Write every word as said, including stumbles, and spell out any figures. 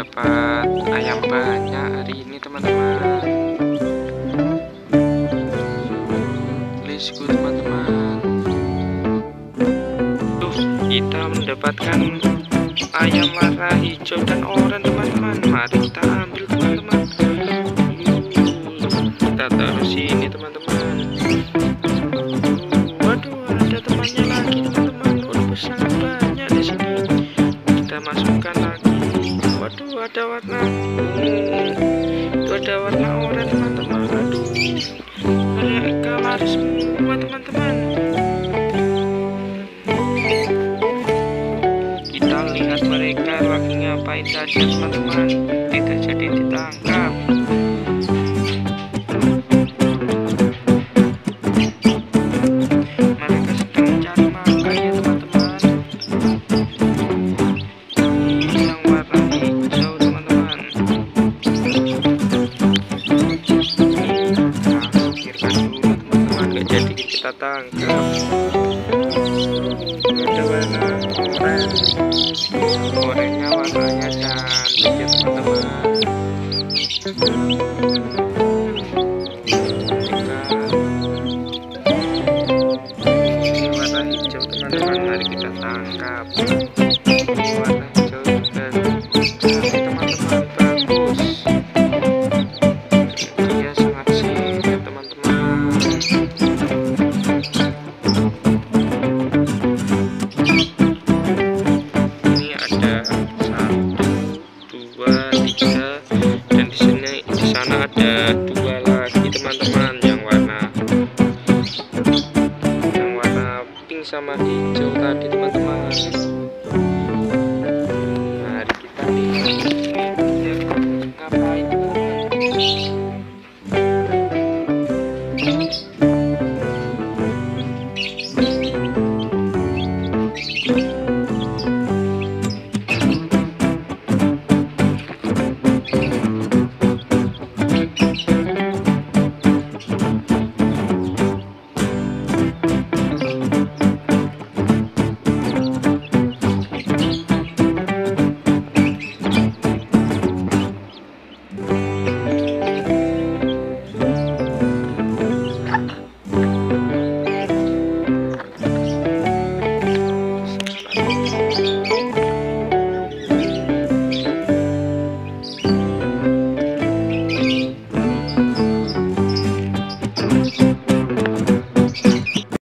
dapat ayam banyak hari ini teman-teman. Let's go teman-teman. Tuh kita mendapatkan ayam warna hijau dan oranye teman-teman. Mari kita ambil teman-teman. Kita taruh sini teman-teman. Waduh, ada temannya lagi teman-teman. Waduh, sangat banyak di sini. Kita masukkan lagi. Waduh, ada warna itu ada warna oranye teman-teman. Aduh, mereka lari semua teman-teman. Kita lihat mereka lagi ngapain saja teman-teman. Tidak jadi ditangkap.